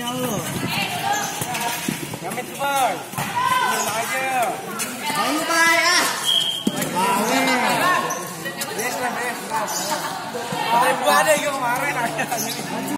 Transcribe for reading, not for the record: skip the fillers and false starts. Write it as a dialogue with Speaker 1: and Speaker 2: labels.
Speaker 1: lo.
Speaker 2: Kami cepat. Ini aja.
Speaker 1: Ayo bay ah.
Speaker 2: Des lah. Ada yang ada yang kemarin aja.